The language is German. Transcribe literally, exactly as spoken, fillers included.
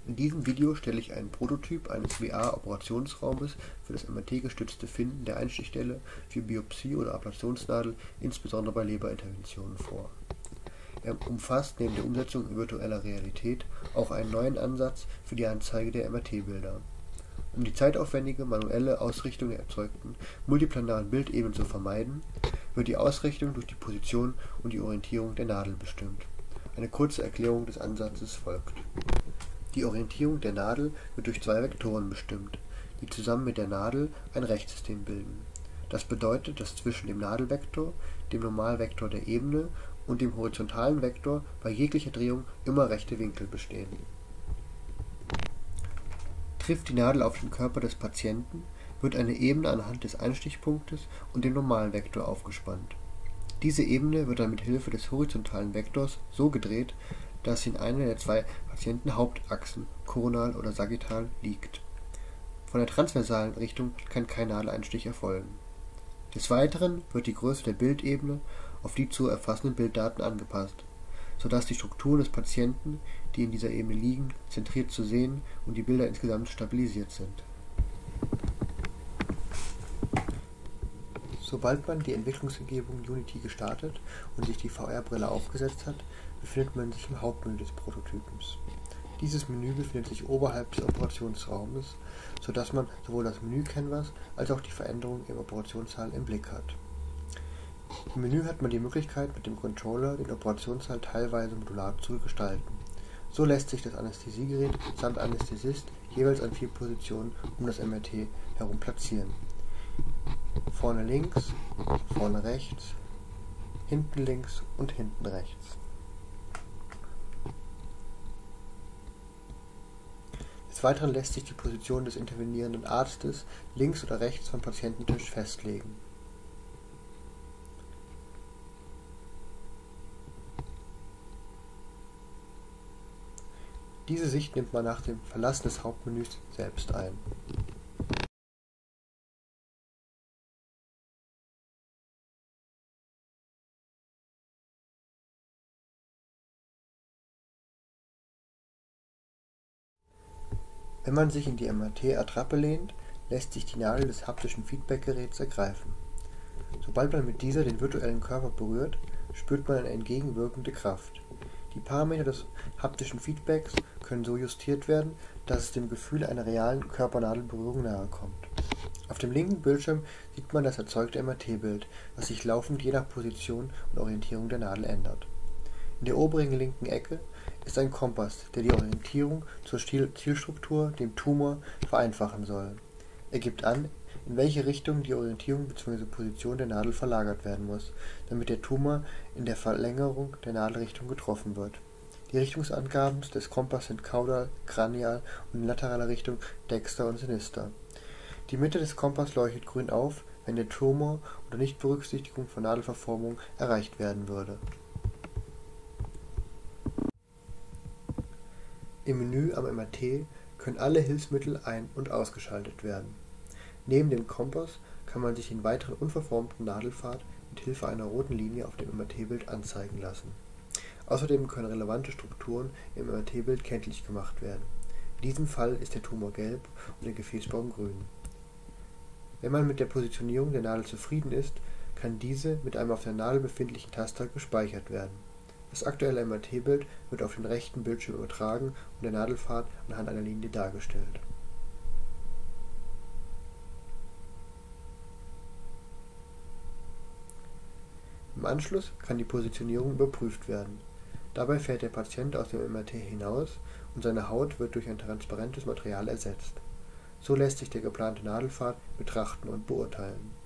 In diesem Video stelle ich einen Prototyp eines V R-Operationsraumes für das M R T-gestützte Finden der Einstichstelle für Biopsie oder Ablationsnadel, insbesondere bei Leberinterventionen vor. Er umfasst neben der Umsetzung in virtueller Realität auch einen neuen Ansatz für die Anzeige der M R T-Bilder. Um die zeitaufwendige manuelle Ausrichtung der erzeugten multiplanaren Bildebenen zu vermeiden, wird die Ausrichtung durch die Position und die Orientierung der Nadel bestimmt. Eine kurze Erklärung des Ansatzes folgt. Die Orientierung der Nadel wird durch zwei Vektoren bestimmt, die zusammen mit der Nadel ein Rechtssystem bilden. Das bedeutet, dass zwischen dem Nadelvektor, dem Normalvektor der Ebene und dem horizontalen Vektor bei jeglicher Drehung immer rechte Winkel bestehen. Trifft die Nadel auf den Körper des Patienten, wird eine Ebene anhand des Einstichpunktes und dem Normalvektor aufgespannt. Diese Ebene wird dann mit Hilfe des horizontalen Vektors so gedreht, dass sie in einer der zwei Patientenhauptachsen, koronal oder sagittal, liegt. Von der transversalen Richtung kann kein Nadeleinstich erfolgen. Des Weiteren wird die Größe der Bildebene auf die zu erfassenden Bilddaten angepasst, sodass die Strukturen des Patienten, die in dieser Ebene liegen, zentriert zu sehen und die Bilder insgesamt stabilisiert sind. Sobald man die Entwicklungsumgebung Unity gestartet und sich die V R-Brille aufgesetzt hat, befindet man sich im Hauptmenü des Prototypens. Dieses Menü befindet sich oberhalb des Operationsraumes, sodass man sowohl das Menü-Canvas als auch die Veränderungen im Operationssaal im Blick hat. Im Menü hat man die Möglichkeit, mit dem Controller den Operationssaal teilweise modular zu gestalten. So lässt sich das Anästhesiegerät samt Anästhesist jeweils an vier Positionen um das M R T herum platzieren. Vorne links, vorne rechts, hinten links und hinten rechts. Des Weiteren lässt sich die Position des intervenierenden Arztes links oder rechts vom Patiententisch festlegen. Diese Sicht nimmt man nach dem Verlassen des Hauptmenüs selbst ein. Wenn man sich in die M R T-Attrappe lehnt, lässt sich die Nadel des haptischen Feedbackgeräts ergreifen. Sobald man mit dieser den virtuellen Körper berührt, spürt man eine entgegenwirkende Kraft. Die Parameter des haptischen Feedbacks können so justiert werden, dass es dem Gefühl einer realen Körpernadelberührung nahe kommt. Auf dem linken Bildschirm sieht man das erzeugte M R T-Bild, das sich laufend je nach Position und Orientierung der Nadel ändert. In der oberen linken Ecke ist ein Kompass, der die Orientierung zur Zielstruktur, dem Tumor, vereinfachen soll. Er gibt an, in welche Richtung die Orientierung bzw. Position der Nadel verlagert werden muss, damit der Tumor in der Verlängerung der Nadelrichtung getroffen wird. Die Richtungsangaben des Kompasses sind caudal, cranial und in lateraler Richtung dexter und sinister. Die Mitte des Kompasses leuchtet grün auf, wenn der Tumor unter Nichtberücksichtigung von Nadelverformung erreicht werden würde. Im Menü am M R T können alle Hilfsmittel ein- und ausgeschaltet werden. Neben dem Kompass kann man sich den weiteren unverformten Nadelpfad mit Hilfe einer roten Linie auf dem M R T-Bild anzeigen lassen. Außerdem können relevante Strukturen im M R T-Bild kenntlich gemacht werden. In diesem Fall ist der Tumor gelb und der Gefäßbaum grün. Wenn man mit der Positionierung der Nadel zufrieden ist, kann diese mit einem auf der Nadel befindlichen Taster gespeichert werden. Das aktuelle M R T-Bild wird auf den rechten Bildschirm übertragen und der Nadelpfad anhand einer Linie dargestellt. Im Anschluss kann die Positionierung überprüft werden. Dabei fährt der Patient aus dem M R T hinaus und seine Haut wird durch ein transparentes Material ersetzt. So lässt sich der geplante Nadelpfad betrachten und beurteilen.